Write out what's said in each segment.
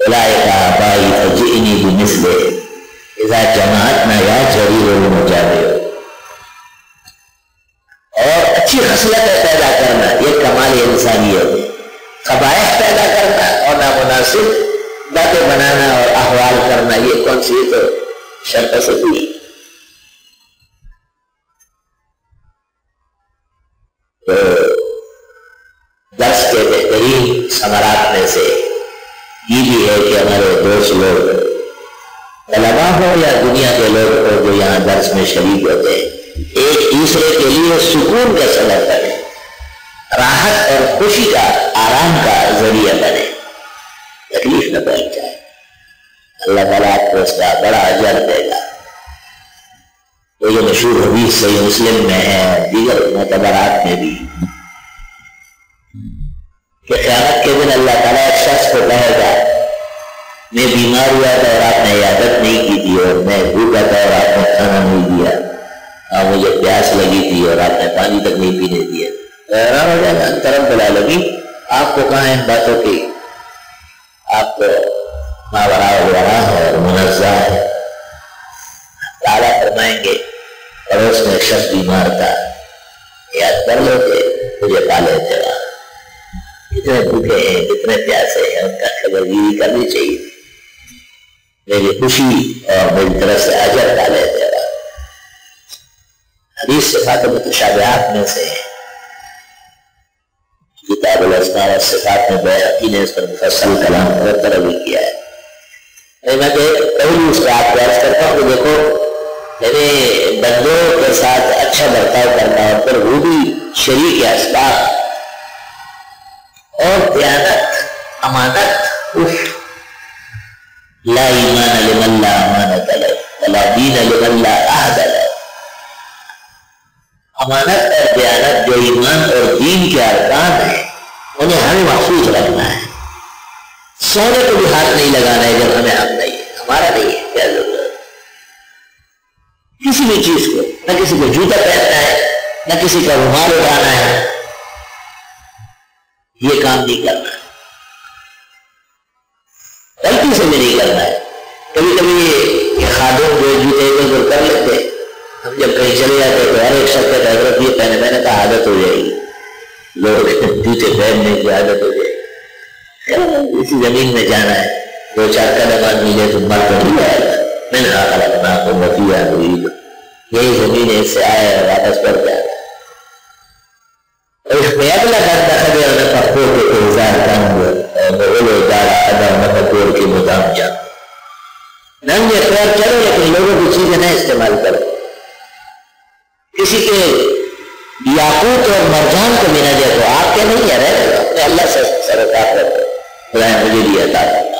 اولئک آبائی فجئنی بمثلہ اذا جماعتنا یا جریر المجامع. اور اچھی خصلت پیدا کرنا یہ کمال انسانیت ہے. قبائح پیدا کرنا اور نامناسب باتیں بنانا اور احوال کرنا یہ کون سی تو شرط سطوی. تو درس کے بہترین ثمرات میں سے یہ بھی ہے کہ ہمارے دوست لوگ طلبا ہو یا دنیا کے لوگ ہو جو یہاں درس میں شریک ہوتے ہیں ایک دوسرے کے لیے سکون کا سبب بنے, راحت اور خوشی کا آرام کا ذریعہ بنے, تکلیف نہ پہنچ جائے. اللہ تعالیٰ آپ کو اس کا بڑا اجر دے گا. تو یہ مشہور حدیث صحیح مسلم میں ہے, دیگر معتبرات میں بھی, کہ قیامت کے دن اللہ تعالیٰ ایک شخص کو کہے گا میں بیمار ہوا تھا اور آپ نے عیادت نہیں کی تھی, اور میں بھوکا تھا اور آپ نے کھانا نہیں دیا, اور مجھے پیاس لگی تھی اور آپ نے پانی تک نہیں پینے دیا. حیران ہو جائے گا انترم بلا لگی آپ کو کہاں ان باتوں کی, آپ کو ماورا وغیرہ ہے اور منزہ ہے. تعالیٰ فرمائیں گے پڑوس میں شخص بیمار تھا, یاد کر لو کہ مجھے پالے تھے, جتنے بھوکے ہیں جتنے پیاسے ہیں ان کا خبرگیری کرنی چاہیے, میری خوشی اور میری طرف سے اجر ڈالے تھے. حدیث صفات متشابہات میں سے کتاب الاسماء والصفات میں بیہقی نے اس پر مفصل کلام مرتب بھی کیا ہے. میں پہلی اس کو آپ کو عرض کرتا ہوں کہ دیکھو یعنی بندوں کے ساتھ اچھا برتاؤ کرنا اور پھر وہ بھی شریک اسباب اور دیانت امانت. لا ایمان لمن لا امانت له ولا دین لمن لا عہد له. امانت اور دیانت جو ایمان اور دین کے ارکان ہیں انہیں ہمیں محفوظ رکھنا ہے. سونے کو بھی ہاتھ نہیں لگانا ہے جب ہمیں حق نہیں ہے, ہمارا نہیں ہے. کیا ضرورت کسی بھی چیز کو, نہ کسی کو جوتا پہننا ہے نہ کسی کا رومال اٹھانا ہے, یہ کام نہیں کرنا ہے, غلطی سے بھی نہیں کرنا ہے. کبھی کبھی یہ خادم جو جوتے ادھر کر لیتے, ہم جب کہیں چلے جاتے تو ہر ایک شخص کہتا ہے حضرت یہ پہنے, میں نے کہا عادت ہو جائے گی, لوگ جوتے پہننے کی عادت ہو جائے گی. اسی زمین میں جانا ہے, دو چار قدم آدمی لے تو مر تو نہیں آئے گا. میں نے کہا اپنا کو مفیا مرید, یہی زمین اس سے آیا ہے واپس پڑ جائے گا. اور اس میں اگلا بندہ خبر ہے پکو کے الزار کام بولو دار ادا مکور کے مدام جا ننگ اختیار کرو لیکن لوگوں کی چیزیں نہ استعمال کرو. کسی کے یاقوت اور مرجان کو بھی نہ دیکھو, آپ کے نہیں ہے رہے اپنے اللہ سے سروکار رکھو, خدا مجھے بھی عطا کرنا.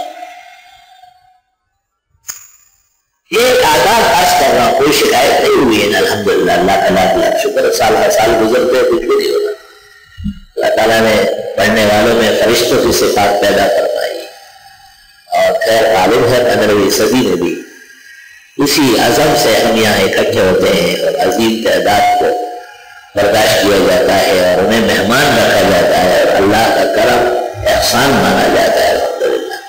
یہ آداب پاس کر رہا ہوں, کوئی شکایت نہیں ہوئی ہے الحمدللہ. اللہ کا لاکھ لاکھ شکر, سال ہر سال گزرتے کچھ بھی نہیں ہوتا. اللہ تعالیٰ نے پڑھنے والوں میں فرشتوں کی صفات پیدا فرمائی اور خیر غالب ہے 15ویں صدی میں بھی اسی عزم سے ہم یہاں اکٹھے ہوتے ہیں اور عظیم تعداد کو برداشت کیا جاتا ہے اور انہیں مہمان رکھا جاتا ہے اور اللہ کا کرم احسان مانا جاتا ہے. الحمدللہ.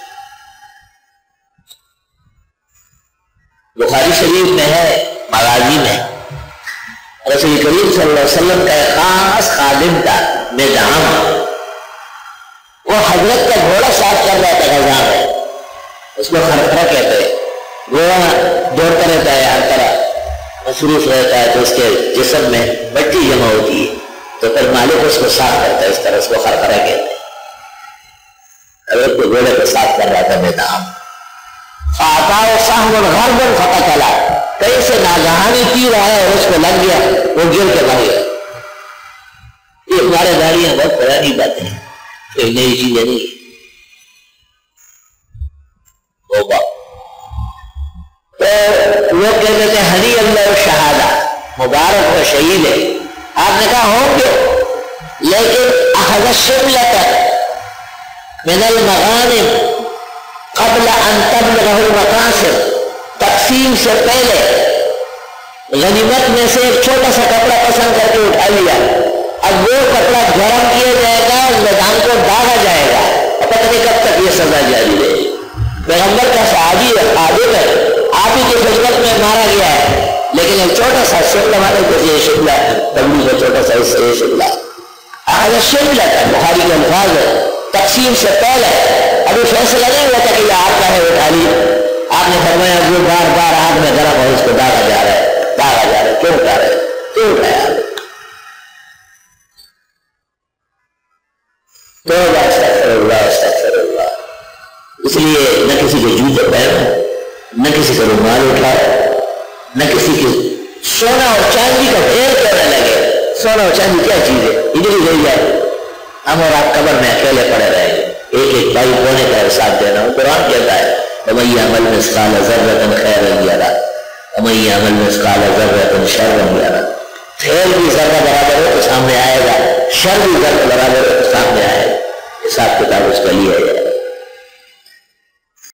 بخاری شریف میں ہے مغازی میں رسول کریم صلی اللہ علیہ وسلم کا ایک خاص خادم تھا مدعم, وہ حضرت کا گھوڑا صاف کر رہا تھا غزہ میں, اس کو خرخرہ کہتے ہیں. گھوڑا دوڑتا رہتا ہے ہر طرح مصروف رہتا ہے تو اس کے جسم میں مٹی جمع ہوتی ہے تو پھر مالک اس کو صاف کرتا ہے, اس طرح اس کو خرخرہ کہتے ہیں. حضرت کو گھوڑے کو صاف کر رہا تھا مدعم. فاتاؤ سہم غرب فتقلا, کہیں سے ناگہانی تیر آیا اور اس کو لگ گیا, وہ گر کے مر گیا. یہ ہمارے گاڑیاں بہت پرانی باتیں ہیں, کوئی نئی چیزیں نہیں. تو لوگ کہتے تھے ہنی اللہ شہادہ, مبارک و شہید ہے. آپ نے کہا ہوں گے, لیکن اخذ الشملۃ من المغانم قبل ان تبلغه المقاصد, تقسیم سے پہلے غنیمت میں سے ایک چھوٹا سا کپڑا پسند کر کے اٹھا لیا. اب وہ کپڑا گرم کیا جائے گا, میدان کو داغا جائے گا, اور پتہ نہیں کب تک یہ سزا جاری رہے گی. چھوٹا سا شکل ہمارے جیسے یہ شکلہ تبلیغ کا چھوٹا سا حصہ یہ شکلہ آج شکلہ تھا بخاری کے الفاظ ہے تقسیم سے پہلے ابھی فیصلہ نہیں ہوا تھا کہ یہ آپ کا ہے اٹھا لی آپ نے فرمایا جو بار بار آگ میں گرم ہو اس کو داغا جا رہا ہے کیوں اٹھا رہے کیوں اٹھایا استغفر اللہ اس لیے نہ کسی کے جوتے پہنو نہ کسی کا رومال اٹھائے نہ کسی کے سونا اور چاندی کا ڈھیر کرنے لگے سونا اور چاندی کیا چیز ہے ادھر ہی رہ جائے ہم اور آپ قبر میں اکیلے پڑے رہے ایک ایک بھائی بونے کا حساب دینا وہ قرآن کہتا ہے وَمَن يَعْمَلْ مِثْقَالَ ذَرَّةٍ خَيْرًا يَرَهُ وَمَن يَعْمَلْ مِثْقَالَ ذَرَّةٍ شَرًّا يَرَهُ خیر بھی ذرہ برابر ہو تو سامنے آئے گا شر بھی ذرہ برابر ہو تو سامنے آئے گا حساب کتاب اس کا لیے ہے